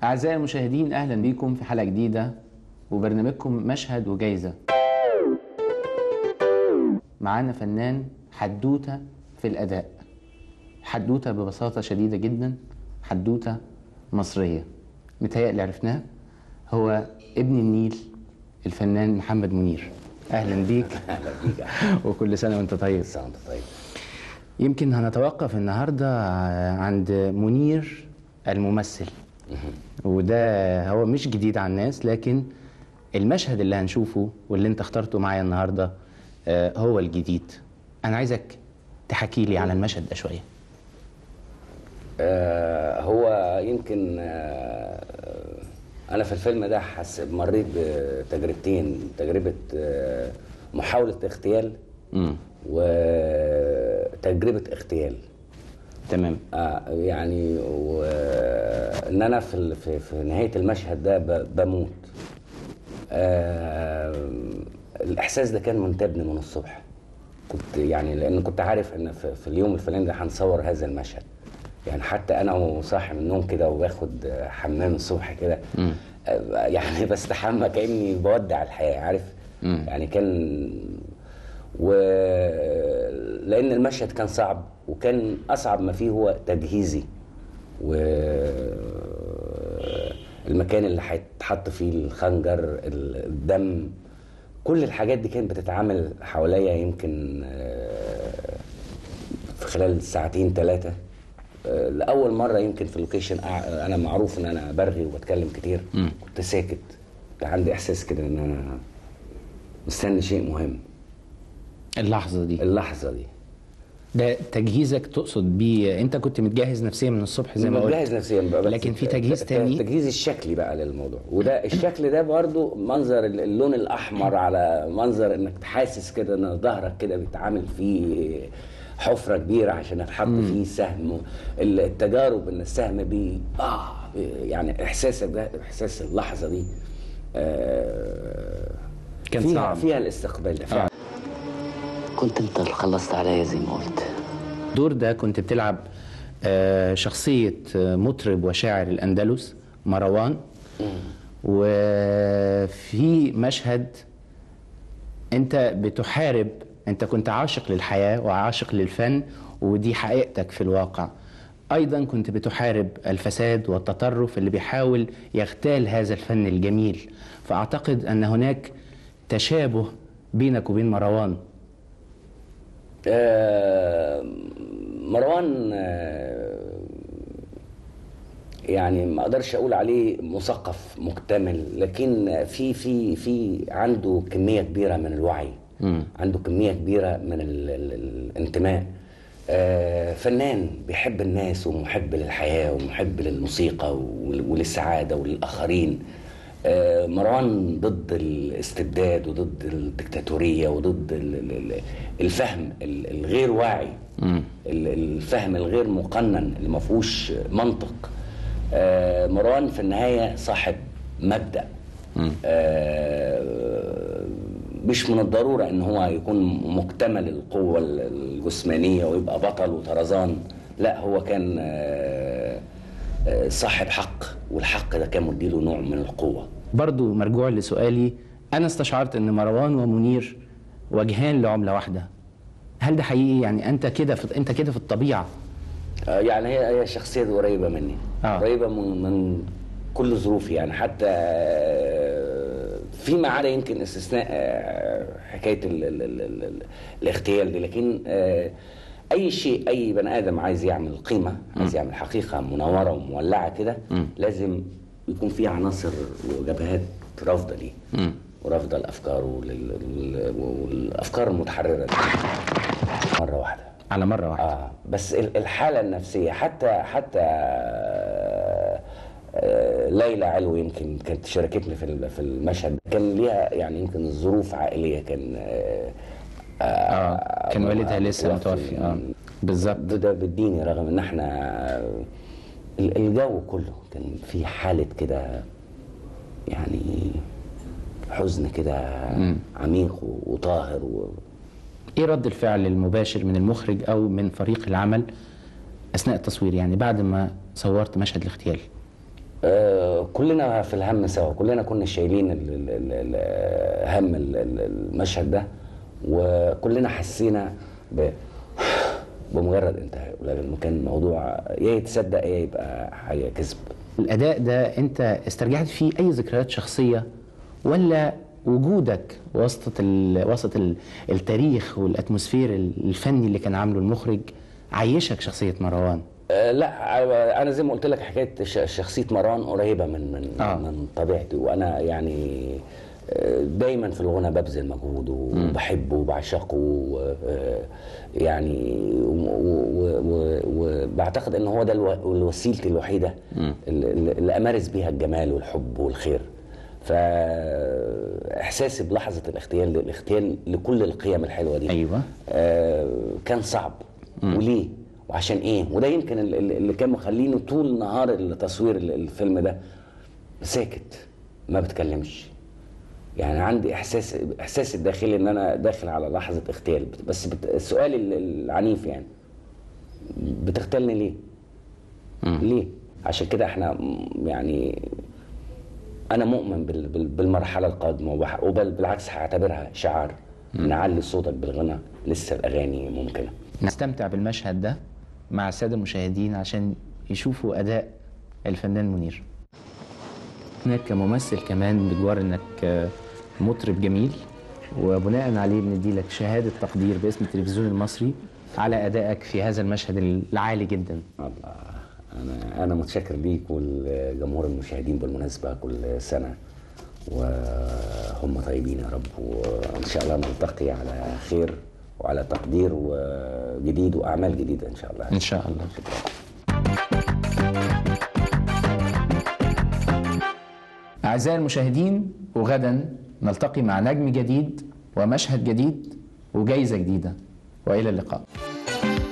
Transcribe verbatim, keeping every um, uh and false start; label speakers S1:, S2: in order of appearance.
S1: أعزائي المشاهدين، أهلا بكم في حلقة جديدة وبرنامجكم مشهد وجايزة. معانا فنان حدوتة في الأداء، حدوتة ببساطة شديدة جدا، حدوتة مصرية متهيألي عرفناه، هو ابن النيل الفنان محمد منير. أهلا بيك.
S2: أهلا بيك.
S1: وكل سنة وأنت طيب.
S2: كل سنة وأنت طيب.
S1: يمكن هنتوقف النهاردة عند منير الممثل، وده هو مش جديد على الناس، لكن المشهد اللي هنشوفه واللي انت اخترته معايا النهاردة هو الجديد. أنا عايزك تحكي لي على المشهد ده شوية.
S2: آه هو يمكن آه أنا في الفيلم ده حس مريت بتجربتين، تجربة آه محاولة اغتيال
S1: امم
S2: وتجربة اغتيال.
S1: تمام.
S2: آه يعني وإن أنا في في في نهاية المشهد ده بموت. آه الإحساس ده كان منتابني من الصبح، كنت يعني لأن كنت عارف إن في, في اليوم الفلاني ده هنصور هذا المشهد. يعني حتى أنا وصاحي من النوم كده وباخد حمام الصبح كده، آه يعني بستحمى كأني بودع الحياة، عارف؟ مم. يعني كان و لأن المشهد كان صعب، وكان أصعب ما فيه هو تجهيزي، والمكان اللي هيتحط فيه الخنجر، الدم، كل الحاجات دي كانت بتتعامل حواليا. يمكن في خلال ساعتين ثلاثة لأول مرة يمكن في اللوكيشن. أنا معروف إن أنا برغي وبتكلم كتير، م. كنت ساكت، كنت عندي إحساس كده إن أنا مستني شيء مهم.
S1: اللحظة دي
S2: اللحظة دي
S1: ده تجهيزك تقصد بيه؟ انت كنت متجهز نفسيا من الصبح زي ما قلت؟
S2: متجهز نفسيا بقى،
S1: لكن في تجهيز تاني،
S2: التجهيز الشكلي بقى للموضوع. وده الشكل ده برضو منظر اللون الاحمر، على منظر انك تحاسس كده ان ظهرك كده بيتعامل فيه حفرة كبيرة عشان اتحط فيه سهم، التجارب ان السهم بي اه يعني احساسك ده، احساس اللحظة دي آه
S1: كان
S2: فيها
S1: صعب،
S2: فيها الاستقبال ده فعلا. كنت انت اللي خلصت عليا زي ما قلت.
S1: الدور ده كنت بتلعب شخصية مطرب وشاعر الأندلس مروان، وفي مشهد انت بتحارب، انت كنت عاشق للحياة وعاشق للفن، ودي حقيقتك في الواقع. أيضا كنت بتحارب الفساد والتطرف اللي بيحاول يغتال هذا الفن الجميل، فأعتقد أن هناك تشابه بينك وبين مروان.
S2: آه مروان آه يعني ما اقدرش اقول عليه مثقف مكتمل، لكن في في في عنده كميه كبيره من الوعي، م. عنده كميه كبيره من ال ال الانتماء. آه فنان بيحب الناس ومحب للحياه ومحب للموسيقى وللسعاده وللاخرين. آه مروان ضد الاستبداد وضد الدكتاتوريه وضد الفهم الغير واعي، م. الفهم الغير مقنن اللي ما فيهوش منطق. آه مروان في النهايه صاحب مبدأ. آه مش من الضروره ان هو يكون مكتمل القوه الجسمانيه ويبقى بطل وطرزان، لا، هو كان آه صاحب حق، والحق ده كان مديله نوع من القوه.
S1: برضو مرجوع لسؤالي، انا استشعرت ان مروان ومنير وجهان لعمله واحده، هل ده حقيقي؟ يعني انت كده في انت كده في الطبيعه؟
S2: آه يعني هي هي شخصيه قريبه مني، آه. قريبه من من كل ظروفي، يعني حتى آه فيما عدا يمكن استثناء آه حكايه ال ال ال ال ال الاغتيال دي، لكن آه اي شيء، اي بني ادم عايز يعمل قيمه، عايز يعمل حقيقه منوره ومولعه كده، لازم يكون فيه عناصر وجبهات رافضه ليه، ورافضه الافكار والافكار المتحرره دي. مره واحده
S1: على مره واحده.
S2: اه بس الحاله النفسيه، حتى حتى آه ليلى علو يمكن كانت شاركتني في في المشهد، كان ليها يعني يمكن ظروف عائليه، كان آه
S1: اه كان والدها لسه متوفي. اه بالظبط.
S2: ده, ده بيديني، رغم ان احنا الجو كله كان في حاله كده يعني حزن كده عميق وطاهر. و...
S1: ايه رد الفعل المباشر من المخرج او من فريق العمل اثناء التصوير، يعني بعد ما صورت مشهد الاغتيال؟
S2: آه كلنا في الهم سوا، كلنا كنا شايلين ال- ال- ال- ال- هم ال- ال- المشهد ده، وكلنا حسينا ب بمجرد انتهاء، لكن كان الموضوع يا يتصدق يا يبقى حاجه كذب.
S1: الأداء ده أنت استرجعت فيه أي ذكريات شخصية، ولا وجودك وسط ال... وسط ال... التاريخ والأتموسفير الفني اللي كان عامله المخرج عيشك شخصية مروان؟
S2: آه لا، آه، انا زي ما قلت لك حكايه ش- شخصيه مروان قريبه من من
S1: آه.
S2: من طبيعتي، وانا يعني آه، دايما في الغنى ببذل مجهود وبحبه وبعشقه و- آه، يعني وبعتقد ان هو ده الو- الوسيلتي الوحيده اللي اللي امارس بيها الجمال والحب والخير. فاحساسي بلحظه الاغتيال الاغتيال لكل القيم الحلوه دي
S1: أيوة.
S2: آه، كان صعب. وليه وعشان ايه؟ وده يمكن ال- ال- اللي كان مخليني طول نهار التصوير ال- الفيلم ده ساكت ما بتكلمش. يعني عندي احساس احساس الداخلي ان انا داخل على لحظه اغتيال. بس بت... السؤال ال- العنيف يعني، بتغتالني ليه؟
S1: مم.
S2: ليه؟ عشان كده احنا م- يعني انا مؤمن بال... بال... بالمرحله القادمه، وبح... وبل بالعكس هعتبرها شعار. نعلي صوتك بالغنى، لسه الاغاني ممكنه.
S1: نستمتع بالمشهد ده مع السادة المشاهدين عشان يشوفوا أداء الفنان منير. هناك كممثل كمان بجوار انك مطرب جميل، وبناء عليه بنديلك شهادة تقدير باسم التلفزيون المصري على أدائك في هذا المشهد العالي جدا.
S2: الله، انا انا متشكر ليك والجمهور المشاهدين بالمناسبه كل سنه وهم طيبين يا رب، وان شاء الله نلتقي على خير وعلى تقدير وجديد واعمال جديده ان شاء الله.
S1: إن شاء الله. أعزائي المشاهدين، وغدا نلتقي مع نجم جديد ومشهد جديد وجايزة جديدة، وإلى اللقاء.